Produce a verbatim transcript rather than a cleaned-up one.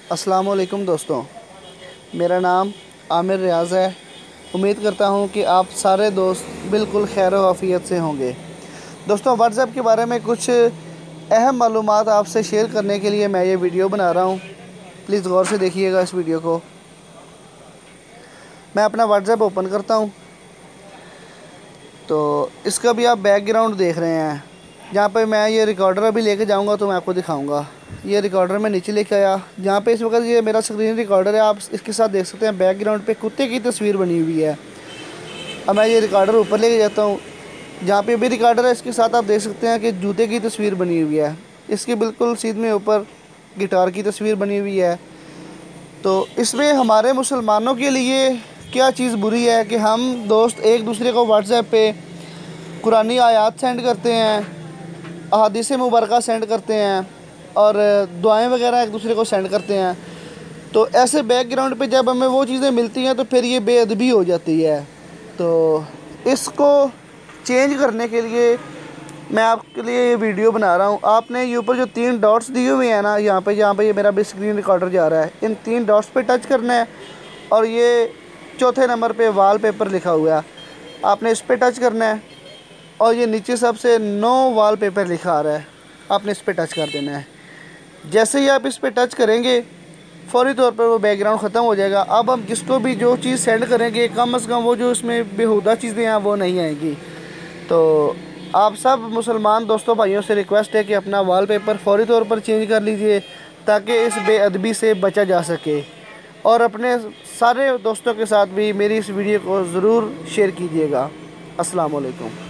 अस्सलाम वालेकुम दोस्तों, मेरा नाम आमिर रियाज़ है। उम्मीद करता हूँ कि आप सारे दोस्त बिल्कुल खैर आफ़ियत से होंगे। दोस्तों, व्हाट्सएप के बारे में कुछ अहम मालूमात आपसे शेयर करने के लिए मैं ये वीडियो बना रहा हूँ। प्लीज़ गौर से देखिएगा इस वीडियो को। मैं अपना व्हाट्सएप ओपन करता हूँ तो इसका भी आप बैकग्राउंड देख रहे हैं। जहाँ पे मैं ये रिकॉर्डर अभी लेके जाऊँगा तो मैं आपको दिखाऊँगा। ये रिकॉर्डर मैं नीचे लेके आया, जहाँ पे इस वक्त ये मेरा स्क्रीन रिकॉर्डर है। आप इसके साथ देख सकते हैं बैकग्राउंड पे कुत्ते की तस्वीर बनी हुई है। अब मैं ये रिकॉर्डर ऊपर लेके जाता हूँ, जहाँ पे भी रिकॉर्डर है इसके साथ आप देख सकते हैं कि जूते की तस्वीर बनी हुई है। इसके बिल्कुल सीध में ऊपर गिटार की तस्वीर बनी हुई है। तो इसमें हमारे मुसलमानों के लिए क्या चीज़ बुरी है कि हम दोस्त एक दूसरे को व्हाट्सएप पे कुरानी आयात सेंड करते हैं, अहादीस मुबारक सेंड करते हैं और दुआएं वगैरह एक दूसरे को सेंड करते हैं। तो ऐसे बैकग्राउंड पे जब हमें वो चीज़ें मिलती हैं तो फिर ये बेअदबी हो जाती है। तो इसको चेंज करने के लिए मैं आपके लिए ये वीडियो बना रहा हूँ। आपने ये ऊपर जो तीन डॉट्स दिए हुए हैं ना, यहाँ पे यहाँ पे ये मेरा भी स्क्रीन रिकॉर्डर जा रहा है, इन तीन डॉट्स पे टच करना है और ये चौथे नंबर पे वॉलपेपर लिखा हुआ है, आपने इस पर टच करना है। और ये नीचे सबसे नो वॉलपेपर लिखा आ रहा है, आपने इस पर टच कर देना है। जैसे ही आप इस पर टच करेंगे फ़ौरी तौर पर वो बैकग्राउंड ख़त्म हो जाएगा। अब हम जिसको भी जो चीज़ सेंड करेंगे कम अज़ कम वो जो इसमें बेहुदा चीज़ें हैं वो नहीं आएंगी। तो आप सब मुसलमान दोस्तों भाइयों से रिक्वेस्ट है कि अपना वॉलपेपर फ़ौरी तौर पर चेंज कर लीजिए ताकि इस बेअदबी से बचा जा सके। और अपने सारे दोस्तों के साथ भी मेरी इस वीडियो को ज़रूर शेयर कीजिएगा। अस्सलाम वालेकुम।